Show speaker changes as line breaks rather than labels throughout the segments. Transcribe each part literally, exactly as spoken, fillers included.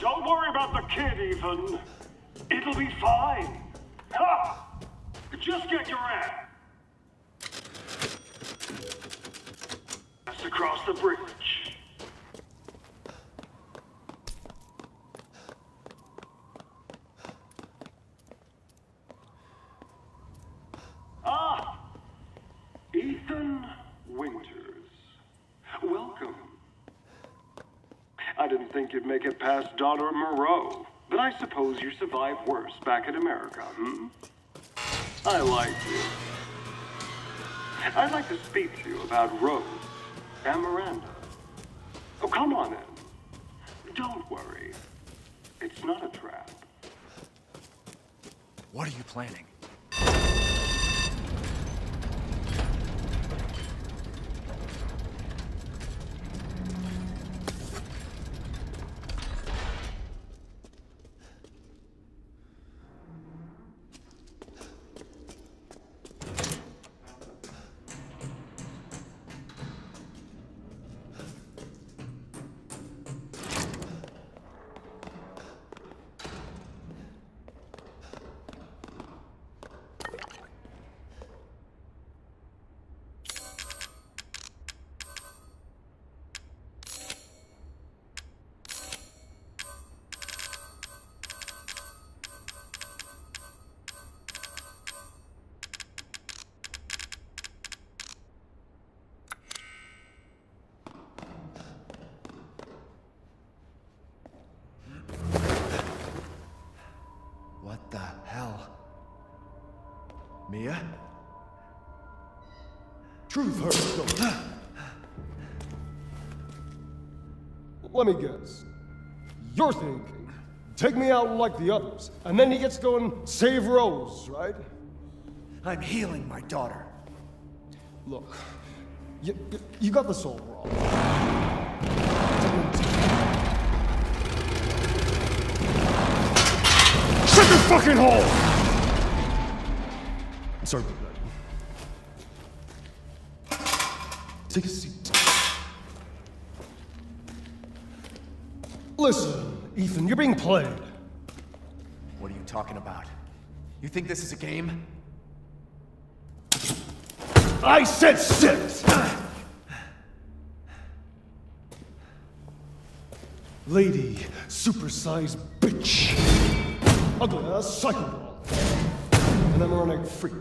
Don't worry about the kid, Ethan. It'll be fine. Ha! Just get your ass across the bridge. Ah! Ethan Winters. Welcome. I didn't think you'd make it past Daughter Moreau, but I suppose you survived worse back in America, hmm? I like you. I'd like to speak to you about Rose and Miranda. Oh, come on in. Don't worry. It's not a trap.
What are you planning? What the hell? Mia?
Truth hurts, don't it? Let me guess. You're thinking, take me out like the others, and then he gets to go and save Rose, right?
I'm healing my daughter.
Look, you, you, you got this all wrong. Shut your fucking hole! Sorry about that. Take a seat. Listen, Ethan, you're being played.
What are you talking about? You think this is a game?
I said sit! Lady, supersized bitch. Ugly ass psycho doll. An embryonic freak.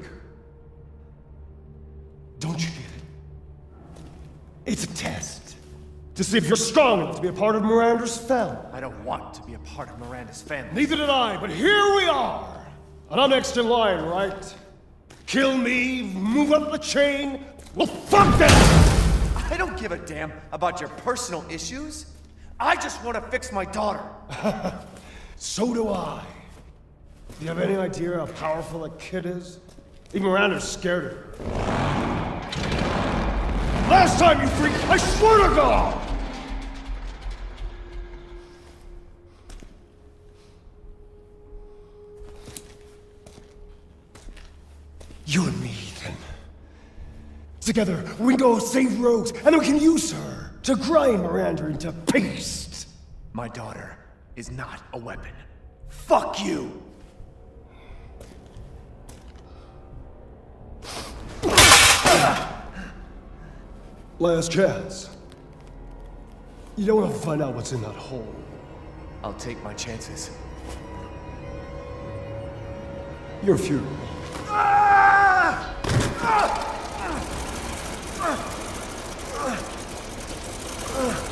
Don't you get it? It's a test. To see if you're strong enough to be a part of Miranda's family.
I don't want to be a part of Miranda's family.
Neither did I, but here we are. And I'm next in line, right? Kill me, move up the chain. Well, fuck that!
I don't give a damn about your personal issues. I just want to fix my daughter.
So do I. Do you have any idea how powerful that kid is? Even Miranda's scared of her. Last time, you freak, I swear to God! You and me, Ethan. Together, we can go save Rose, and then we can use her to grind Miranda into paste.
My daughter is not a weapon. Fuck you!
Last chance. You don't want to find out what's in that hole.
I'll take my chances.
Your funeral.
Ah! Ah! Ah! Ah!